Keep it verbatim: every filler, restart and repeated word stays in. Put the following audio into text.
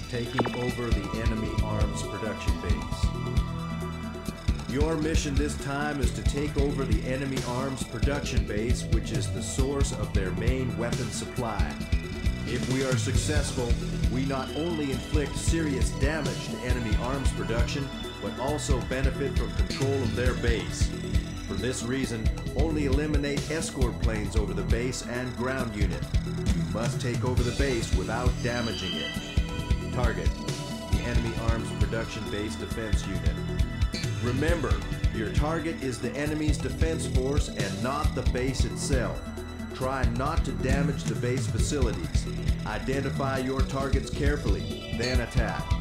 taking over the enemy arms production base. Your mission this time is to take over the enemy arms production base, which is the source of their main weapon supply. If we are successful, we not only inflict serious damage to enemy arms production, but also benefit from control of their base. For this reason, only eliminate escort planes over the base and ground unit. You must take over the base without damaging it. Target: the enemy arms production base defense unit. Remember, your target is the enemy's defense force and not the base itself. Try not to damage the base facilities. Identify your targets carefully, then attack.